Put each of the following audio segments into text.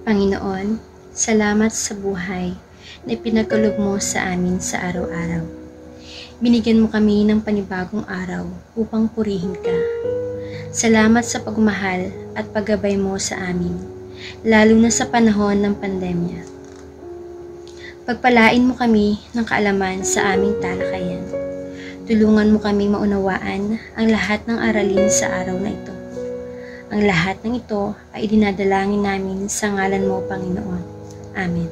Panginoon, salamat sa buhay na ipinagkaloob mo sa amin sa araw-araw. Binigyan mo kami ng panibagong araw upang purihin ka. Salamat sa pagmamahal at paggabay mo sa amin, lalo na sa panahon ng pandemya. Pagpalain mo kami ng kaalaman sa aming talakayan. Tulungan mo kaming maunawaan ang lahat ng aralin sa araw na ito. Ang lahat ng ito ay idinadalangin namin sa ngalan mo, Panginoon. Amen.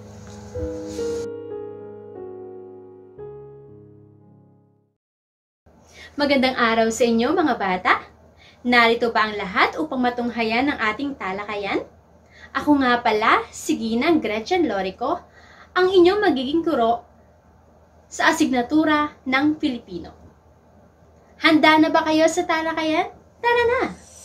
Magandang araw sa inyo mga bata. Narito ba ang lahat upang matunghayan ang ating talakayan? Ako nga pala, si Ginang Gretchen Lorico, ang inyong magiging guro sa asignatura ng Filipino. Handa na ba kayo sa talakayan? Tara na!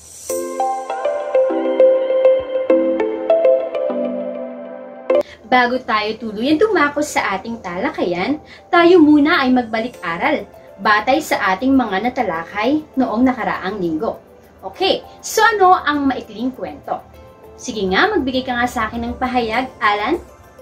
Bago tayo tuluyan dumako sa ating talakayan, tayo muna ay magbalik-aral batay sa ating mga natalakay noong nakaraang linggo. Okay, so ano ang maikling kwento? Sige nga, magbigay ka nga sa akin ng pahayag, Alan.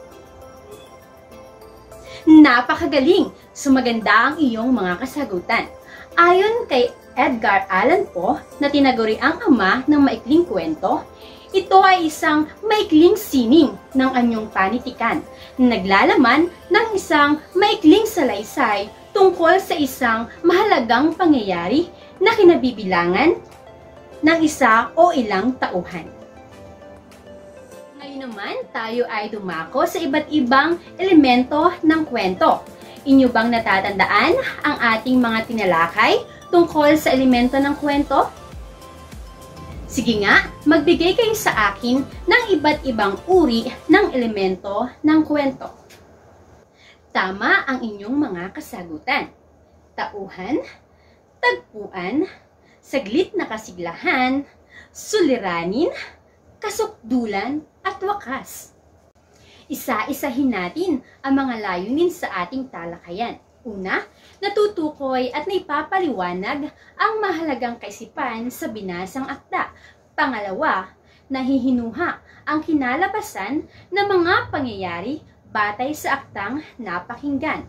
Napakagaling! Sumaganda ang iyong mga kasagutan. Ayon kay Edgar Allan Poe na tinaguri ang ama ng maikling kwento, ito ay isang maikling sining ng anyong panitikan na naglalaman ng isang maikling salaysay tungkol sa isang mahalagang pangyayari na kinabibilangan ng isa o ilang tauhan. Ngayon naman, tayo ay dumako sa iba't ibang elemento ng kwento. Inyo bang natatandaan ang ating mga tinalakay tungkol sa elemento ng kwento? Sige nga, magbigay kayo sa akin ng iba't ibang uri ng elemento ng kwento. Tama ang inyong mga kasagutan. Tauhan, tagpuan, saglit na kasiglahan, suliranin, kasukdulan, at wakas. Isa-isahin natin ang mga layunin sa ating talakayan. Una, natutukoy at naipapaliwanag ang mahalagang kaisipan sa binasang akda. Pangalawa, nahihinuha ang kinalabasan ng mga pangyayari batay sa aktang napakinggan.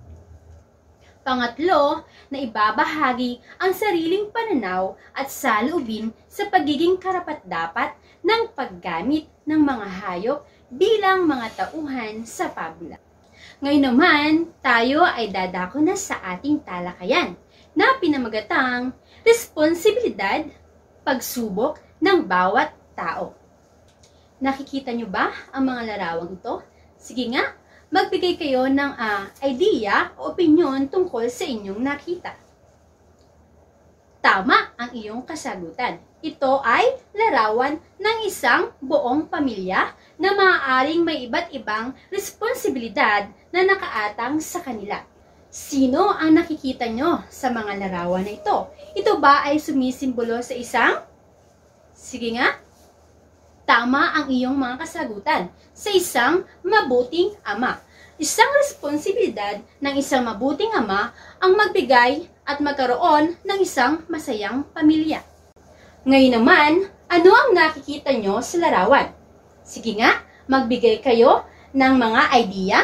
Pangatlo, na ibabahagi ang sariling pananaw at saloobin sa pagiging karapat-dapat ng paggamit ng mga hayop bilang mga tauhan sa pabula. Ngayon naman, tayo ay dadako na sa ating talakayan na pinamagatang responsibilidad, pagsubok ng bawat tao. Nakikita nyo ba ang mga larawang ito? Sige nga, magbigay kayo ng idea o opinyon tungkol sa inyong nakita. Tama ang iyong kasagutan. Ito ay larawan ng isang buong pamilya na maaaring may iba't ibang responsibilidad na nakaatang sa kanila. Sino ang nakikita nyo sa mga larawan na ito? Ito ba ay sumisimbolo sa isang? Sige nga. Tama ang iyong mga kasagutan. Sa isang mabuting ama. Isang responsibilidad ng isang mabuting ama ang magbigay at magkaroon ng isang masayang pamilya. Ngayon naman, ano ang nakikita nyo sa larawan? Sige nga, magbigay kayo ng mga idea.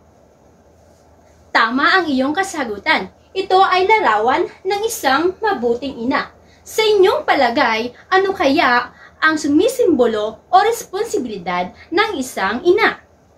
Tama ang iyong kasagutan. Ito ay larawan ng isang mabuting ina. Sa inyong palagay, ano kaya ang sumisimbolo o responsibilidad ng isang ina?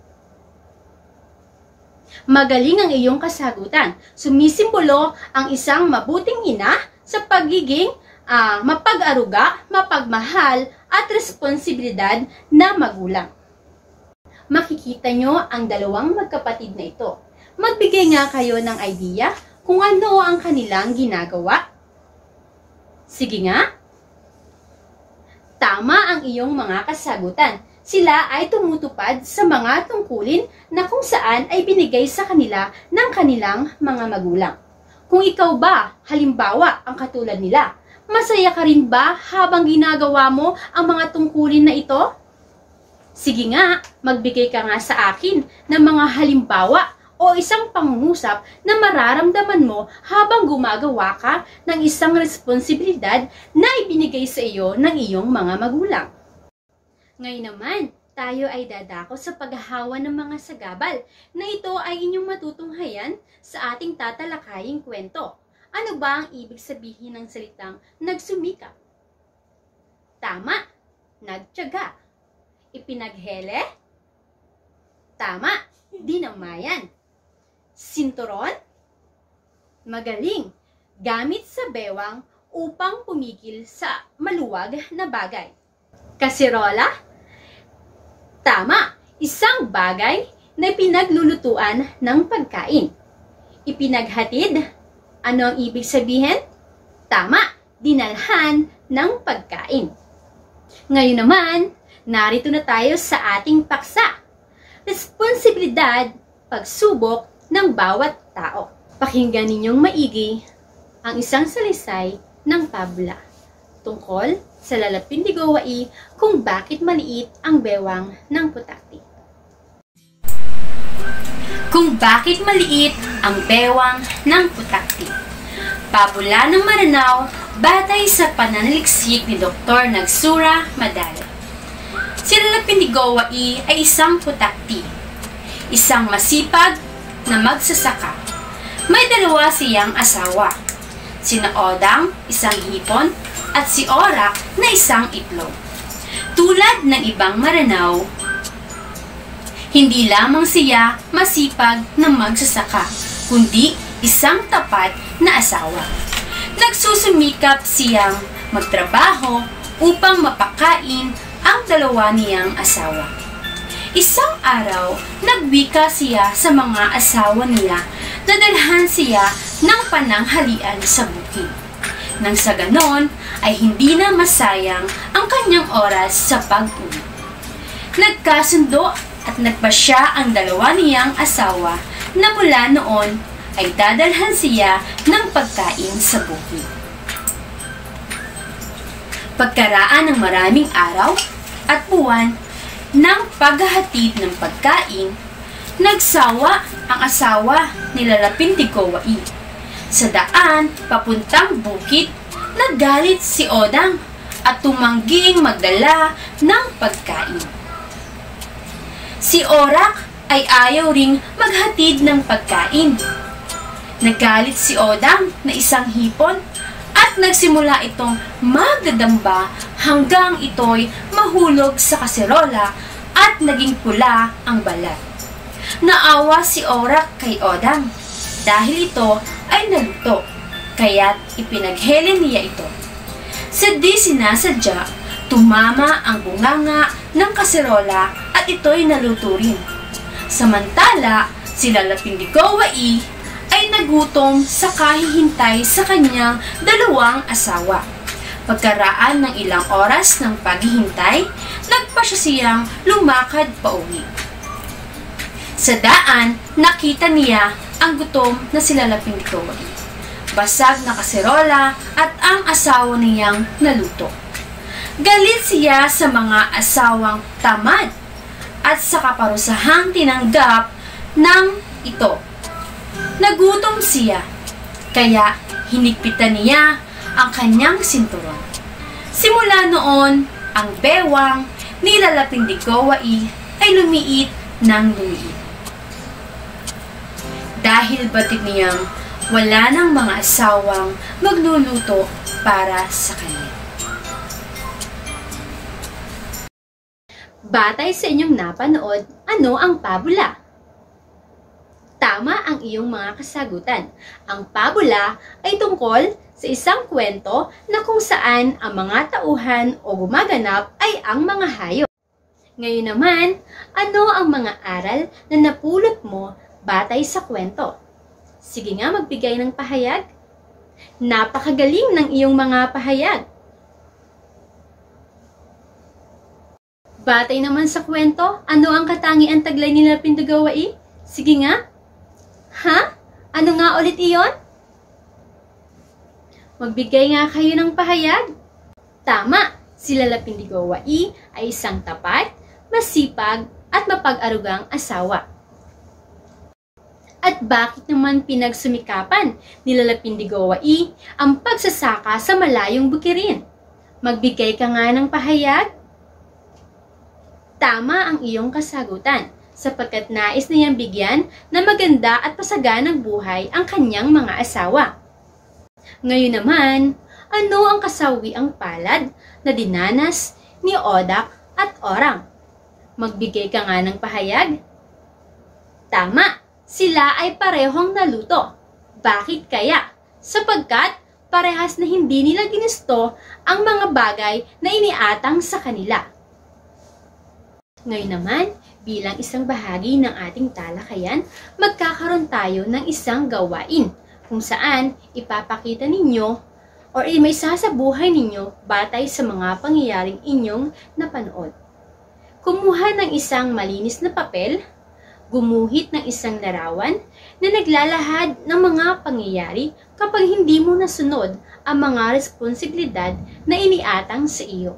Magaling ang iyong kasagutan. Sumisimbolo ang isang mabuting ina sa pagiging mapag-aruga, mapagmahal, at responsibilidad na magulang. Makikita nyo ang dalawang magkapatid na ito. Magbigay nga kayo ng idea kung ano ang kanilang ginagawa. Sige nga. Tama ang iyong mga kasagutan. Sila ay tumutupad sa mga tungkulin na kung saan ay binigay sa kanila ng kanilang mga magulang. Kung ikaw ba, halimbawa, ang katulad nila, masaya ka rin ba habang ginagawa mo ang mga tungkulin na ito? Sige nga, magbigay ka nga sa akin ng mga halimbawa o isang pangungusap na mararamdaman mo habang gumagawa ka ng isang responsibilidad na ibinigay sa iyo ng iyong mga magulang. Ngayon naman, tayo ay dadako sa paghahawa ng mga sagabal na ito ay inyong matutunghayan sa ating tatalakaying kwento. Ano ba ang ibig sabihin ng salitang nagsumikap? Tama, nagtiyaga. Ipinaghele? Tama, dinamayan. Sinturon? Magaling, gamit sa bewang upang pumigil sa maluwag na bagay. Kasirola? Tama, isang bagay na pinaglulutuan ng pagkain. Ipinaghatid? Ano ang ibig sabihin? Tama, dinalhan ng pagkain. Ngayon naman, narito na tayo sa ating paksa. Responsibilidad, pagsubok ng bawat tao. Pakinggan ninyong maigi ang isang salaysay ng pabula tungkol sa lalapindigowai kung bakit maliit ang bewang ng putakti. Kung bakit maliit ang bewang ng putakti. Pabula ng Maranao batay sa pananaliksik ni Dr. Nagsura Madale. Si lalapindigowai ay isang putakti, isang masipag na magsasaka. May dalawa siyang asawa, sina Odang, isang hipon, at si Orak na isang itlog. Tulad ng ibang Maranao, hindi lamang siya masipag na magsasaka, kundi isang tapat na asawa. Nagsusumikap siyang magtrabaho upang mapakain ang dalawa niyang asawa. Isang araw, nagwika siya sa mga asawa nila na dalhan siya ng pananghalian sa bukid. Nang sa ganon, ay hindi na masayang ang kanyang oras sa pag-uwi. Nagkasundo at nagpasya ang dalawa niyang asawa na mula noon ay dadalhan siya ng pagkain sa bukid. Pagkaraan ng maraming araw at buwan ng paghahatid ng pagkain, nagsawa ang asawa ni lalapindigowai. Sa daan, papuntang bukid, naggalit si Odang at tumangging magdala ng pagkain. Si Orak ay ayaw ring maghatid ng pagkain. Nagalit si Odang na isang hipon at nagsimula itong magdadamba hanggang ito'y mahulog sa kaserola at naging pula ang balat. Naawa si Orak kay Odang dahil ito ay naluto, kaya't ipinaghele niya ito. Sa di sinasadya, tumama ang bunganga ng kaserola at ito'y naluto rin. Samantala, si lalapindigowai ay nagutom sa kahihintay sa kanyang dalawang asawa. Pagkaraan ng ilang oras ng paghihintay, nagpasya siyang lumakad pauwi. Sa daan, nakita niya ang gutom na si lalapindigowai. Basag na kaserola at ang asawa niyang naluto. Galit siya sa mga asawang tamad at sa kaparusahang tinanggap ng ito. Nagutom siya, kaya hinigpitan niya ang kanyang sinturon. Simula noon, ang bewang ni lalapindigowai ay lumiit ng lumiit. Dahil batid niyang wala ng mga asawang magluluto para sa kanya. Batay sa inyong napanood, ano ang pabula? Tama ang iyong mga kasagutan. Ang pabula ay tungkol sa isang kwento na kung saan ang mga tauhan o gumaganap ay ang mga hayop. Ngayon naman, ano ang mga aral na napulot mo batay sa kwento? Sige nga, magbigay ng pahayag. Napakagaling ng iyong mga pahayag. Batay naman sa kwento, ano ang katangian taglay ni lalapindigowai? Sige nga. Ha? Ano nga ulit iyon? Magbigay nga kayo ng pahayag. Tama, si lalapindigowai ay isang tapat, masipag at mapag-arugang asawa. At bakit naman pinagsumikapan ni lalapindigowai ang pagsasaka sa malayong bukirin? Magbigay ka nga ng pahayag. Tama ang iyong kasagutan, sapagkat nais niyang bigyan na maganda at pasaganang buhay ang kanyang mga asawa. Ngayon naman, ano ang kasawiang palad na dinanas ni Odak at Orang? Magbigay ka nga ng pahayag. Tama, sila ay parehong naluto. Bakit kaya? Sapagkat parehas na hindi nila ginusto ang mga bagay na iniatang sa kanila. Ngayon naman, bilang isang bahagi ng ating talakayan, magkakaroon tayo ng isang gawain kung saan ipapakita ninyo o may sasabuhay ninyo batay sa mga pangyayaring inyong napanood. Kumuha ng isang malinis na papel, gumuhit ng isang larawan na naglalahad ng mga pangyayari kapag hindi mo nasunod ang mga responsibilidad na iniatang sa iyo.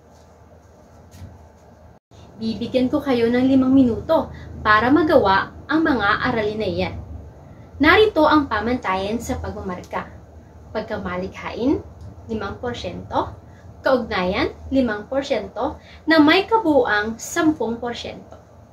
Bibigyan ko kayo ng 5 minuto para magawa ang mga aralin na iyan. Narito ang pamantayan sa pagmamarka. Pagkamalikhain, 5%, kaugnayan, 5%, na may kabuuang 10%.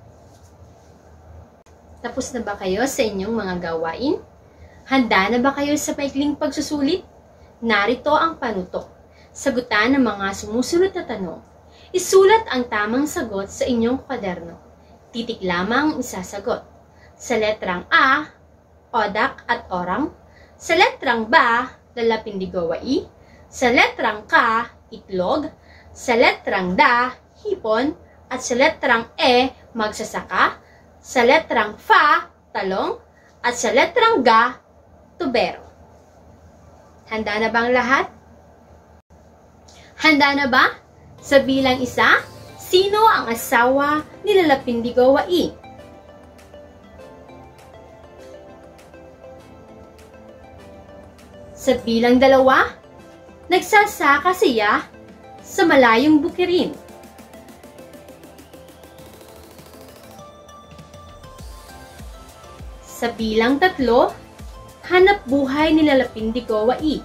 Tapos na ba kayo sa inyong mga gawain? Handa na ba kayo sa maikling pagsusulit? Narito ang panutok. Sagutan ng mga sumusunod na tanong. Isulat ang tamang sagot sa inyong kwaderno. Titik lamang ang isasagot. Sa letrang A, Odak at Orang. Sa letrang B, Lalapindigawai. Sa letrang K, Itlog. Sa letrang D, Hipon. At sa letrang E, Magsasaka. Sa letrang F, Talong. At sa letrang G, Tubero. Handa na bang lahat? Handa na ba? Sa bilang 1, sino ang asawa ni Lalapindigawai? Sa bilang 2, nagsasaka siya sa malayong bukirin. Sa bilang 3, hanap buhay ni Lalapindigawai.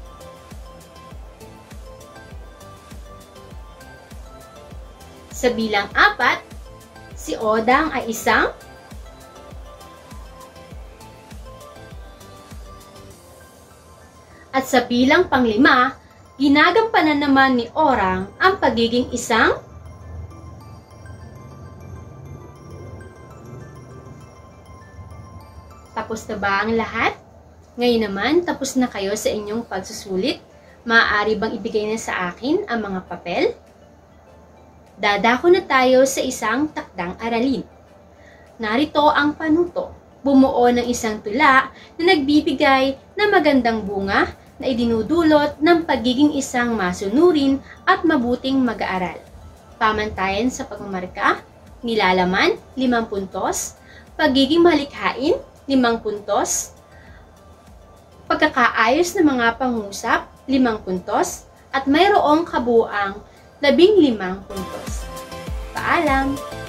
Sa bilang 4, si Odang ay isang at sa bilang 5, ginagampanan naman ni Orang ang pagiging isang Tapos na ba ang lahat? Ngayon naman, tapos na kayo sa inyong pagsusulit. Maaari bang ibigay na sa akin ang mga papel? Dadako na tayo sa isang takdang aralin. Narito ang panuto. Bumuo ng isang tula na nagbibigay ng magandang bunga na idinudulot ng pagiging isang masunurin at mabuting mag-aaral. Pamantayan sa pagmamarka, nilalaman, 5 puntos, pagiging malikhain, 5 puntos, pagkakaayos ng mga pangusap, 5 puntos, at mayroong kabuuang 15 puntos. Paalam!